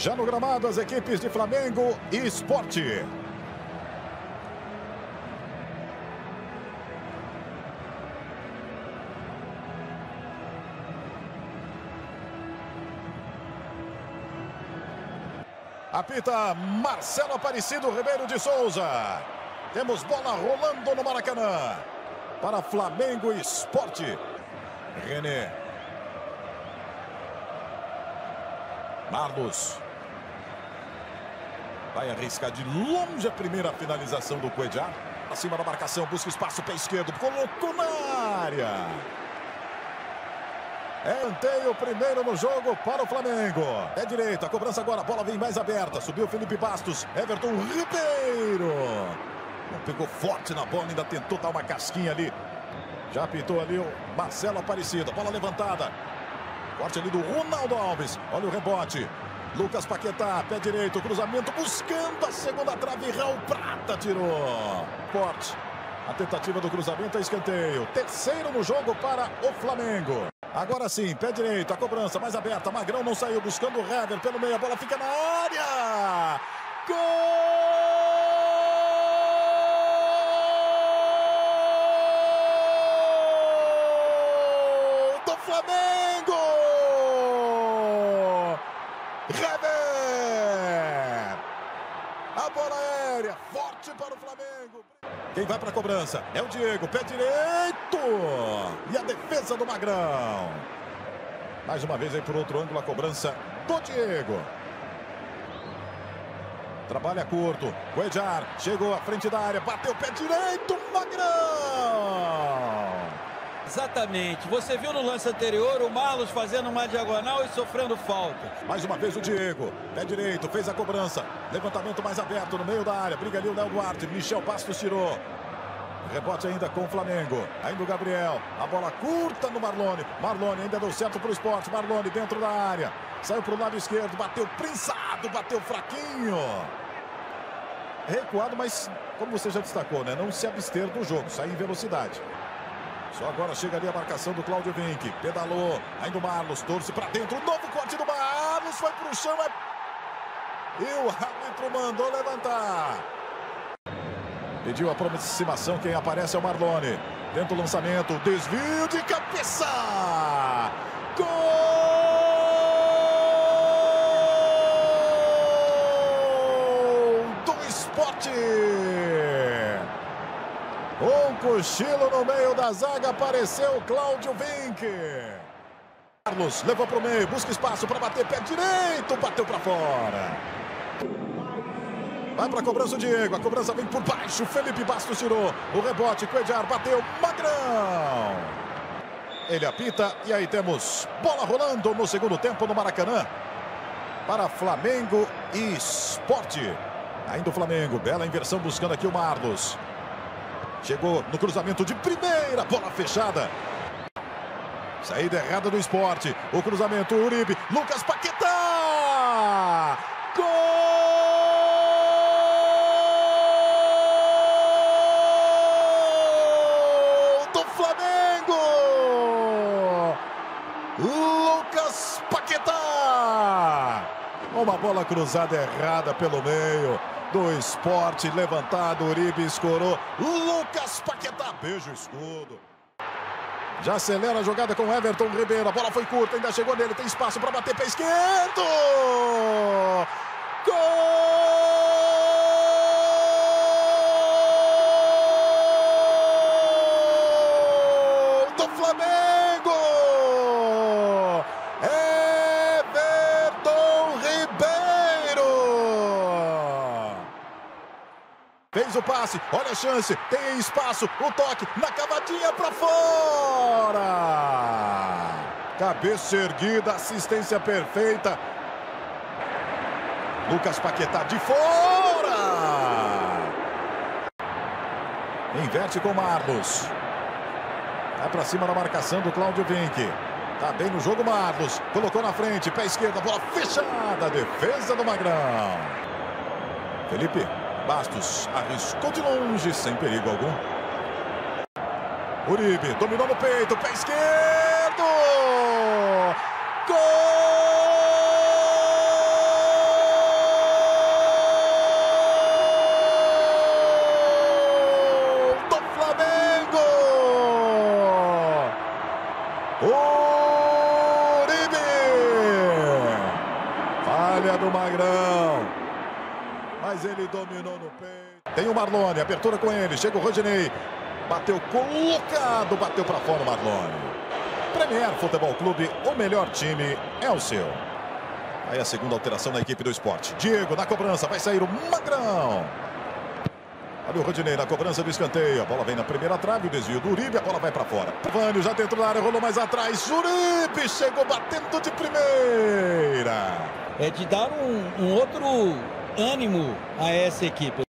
Já no gramado, as equipes de Flamengo e Sport. Apita Marcelo Aparecido Ribeiro de Souza. Temos bola rolando no Maracanã. Para Flamengo e Sport. René. Marlos. Vai arriscar de longe a primeira finalização do Cuéllar. Acima da marcação, busca espaço, pé esquerdo. Colocou na área. É anteio primeiro no jogo para o Flamengo. É direito, a cobrança agora, a bola vem mais aberta. Subiu Felipe Bastos, Everton Ribeiro. Não pegou forte na bola, ainda tentou dar uma casquinha ali. Já apitou ali o Marcelo Aparecido, bola levantada. Corte ali do Ronaldo Alves, olha o rebote. Lucas Paquetá, pé direito, cruzamento, buscando a segunda trave, Raul Prata tirou. Forte, a tentativa do cruzamento é escanteio. Terceiro no jogo para o Flamengo. Agora sim, pé direito, a cobrança mais aberta. Magrão não saiu, buscando o Hever pelo meio. A bola fica na área. Gol do Flamengo! Hever! A bola aérea, forte para o Flamengo. Quem vai para a cobrança é o Diego, pé direito. E a defesa do Magrão. Mais uma vez aí por outro ângulo a cobrança do Diego. Trabalha curto. Cuéllar chegou à frente da área, bateu pé direito, Magrão. Exatamente. Você viu no lance anterior o Marlos fazendo uma diagonal e sofrendo falta. Mais uma vez o Diego, pé direito, fez a cobrança. Levantamento mais aberto no meio da área. Briga ali o Léo Duarte, Michel Bastos tirou. Rebote ainda com o Flamengo. Ainda o Gabriel. A bola curta no Marlone. Marlone ainda deu certo para o Sport. Marlone dentro da área. Saiu para o lado esquerdo. Bateu prensado. Bateu fraquinho. Recuado, mas como você já destacou, né? Não se abster do jogo. Sai em velocidade. Só agora chega ali a marcação do Cláudio Vinck. Pedalou. Ainda o Marlos. Torce para dentro. Novo corte do Marlos. Foi para o chão. E o árbitro mandou levantar. Pediu a aproximação, quem aparece é o Marlone. Dentro do lançamento, desvio de cabeça. Gol do Sport. Um cochilo no meio da zaga, apareceu o Cláudio Vinck. Carlos levou para o meio, busca espaço para bater, pé direito, bateu para fora. Vai para a cobrança o Diego, a cobrança vem por baixo, Felipe Bastos tirou, o rebote, Cuéllar bateu, Magrão. Ele apita e aí temos bola rolando no segundo tempo no Maracanã. Para Flamengo e Sport. Ainda o Flamengo, bela inversão buscando aqui o Marlos. Chegou no cruzamento de primeira, bola fechada. Saída errada do Sport, o cruzamento, Uribe, Lucas Paquetá. Gol! Lucas Paquetá. Uma bola cruzada errada pelo meio do Sport, levantado, Uribe escorou, Lucas Paquetá, beijo o escudo. Já acelera a jogada com Everton Ribeiro, a bola foi curta, ainda chegou nele, tem espaço para bater, pé esquerdo. Gol! Fez o passe, olha a chance, tem espaço, o toque, na cavadinha para fora. Cabeça erguida, assistência perfeita. Lucas Paquetá de fora. Inverte com Marlos. Vai para cima da marcação do Cláudio Vinck. Tá bem no jogo Marlos, colocou na frente, pé esquerdo, bola fechada, defesa do Magrão. Felipe Bastos arriscou de longe, sem perigo algum. Uribe dominou no peito, pé esquerdo. Gol! Ele dominou no peito. Tem o Marlone, abertura com ele. Chega o Rodinei. Bateu colocado, bateu para fora o Marlone. Premier Futebol Clube, o melhor time é o seu. Aí a segunda alteração na equipe do Sport. Diego na cobrança, vai sair o Magrão. Olha o Rodinei na cobrança do escanteio. A bola vem na primeira trave, o desvio do Uribe, a bola vai para fora. Vânio já dentro da área, rolou mais atrás. Uribe chegou batendo de primeira. É de dar um outro ânimo a essa equipe.